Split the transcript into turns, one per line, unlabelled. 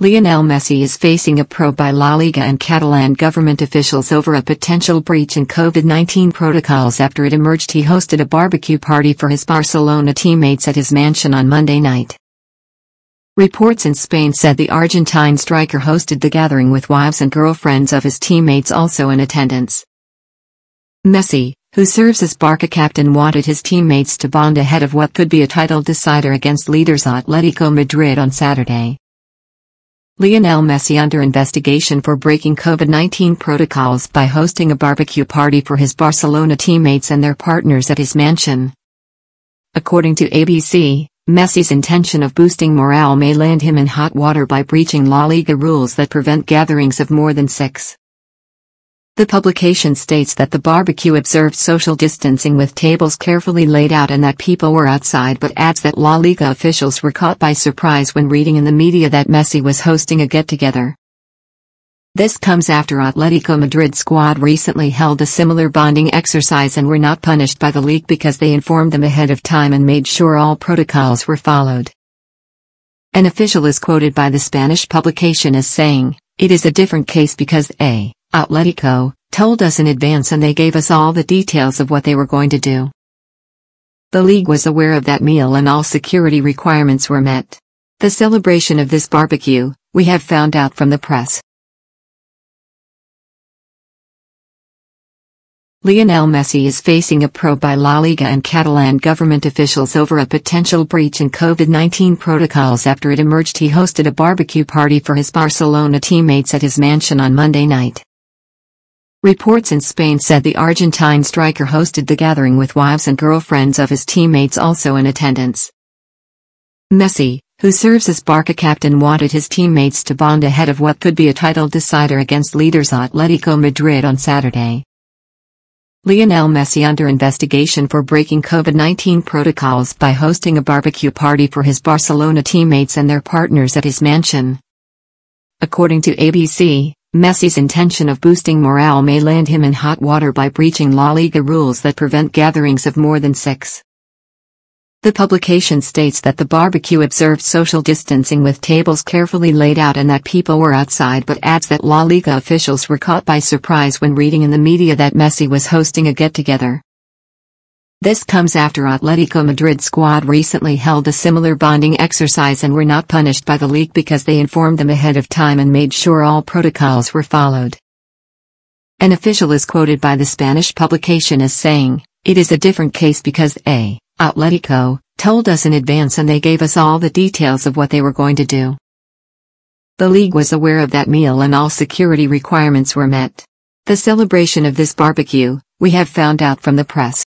Lionel Messi is facing a probe by La Liga and Catalan government officials over a potential breach in COVID-19 protocols after it emerged he hosted a barbecue party for his Barcelona teammates at his mansion on Monday night. Reports in Spain said the Argentine striker hosted the gathering with wives and girlfriends of his teammates also in attendance. Messi, who serves as Barca captain, wanted his teammates to bond ahead of what could be a title decider against leaders Atletico Madrid on Saturday. Lionel Messi under investigation for breaking COVID-19 protocols by hosting a barbecue party for his Barcelona teammates and their partners at his mansion. According to ABC, Messi's intention of boosting morale may land him in hot water by breaching La Liga rules that prevent gatherings of more than 6. The publication states that the barbecue observed social distancing with tables carefully laid out and that people were outside, but adds that La Liga officials were caught by surprise when reading in the media that Messi was hosting a get-together. This comes after Atletico Madrid squad recently held a similar bonding exercise and were not punished by the league because they informed them ahead of time and made sure all protocols were followed. An official is quoted by the Spanish publication as saying, "It is a different case because Atletico told us in advance and they gave us all the details of what they were going to do. The league was aware of that meal and all security requirements were met. The celebration of this barbecue, we have found out from the press." Lionel Messi is facing a probe by La Liga and Catalan government officials over a potential breach in COVID-19 protocols after it emerged he hosted a barbecue party for his Barcelona teammates at his mansion on Monday night. Reports in Spain said the Argentine striker hosted the gathering with wives and girlfriends of his teammates also in attendance. Messi, who serves as Barca captain, wanted his teammates to bond ahead of what could be a title decider against leaders Atletico Madrid on Saturday. Lionel Messi under investigation for breaking COVID-19 protocols by hosting a barbecue party for his Barcelona teammates and their partners at his mansion. According to ABC, Messi's intention of boosting morale may land him in hot water by breaching La Liga rules that prevent gatherings of more than 6. The publication states that the barbecue observed social distancing with tables carefully laid out and that people were outside, but adds that La Liga officials were caught by surprise when reading in the media that Messi was hosting a get-together. This comes after Atletico Madrid squad recently held a similar bonding exercise and were not punished by the league because they informed them ahead of time and made sure all protocols were followed. An official is quoted by the Spanish publication as saying, "It is a different case because Atletico told us in advance and they gave us all the details of what they were going to do. The league was aware of that meal and all security requirements were met. The celebration of this barbecue, we have found out from the press."